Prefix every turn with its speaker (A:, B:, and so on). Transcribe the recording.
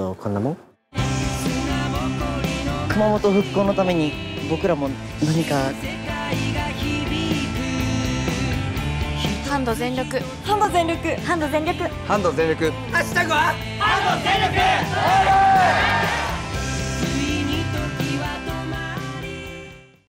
A: とこんなもん。
B: 熊本復興のために僕らも何か。
C: ハンド全力、
D: ハンド全力、ハンド全力、
E: ハンド全力。
F: ハッシュタグはハンド全力。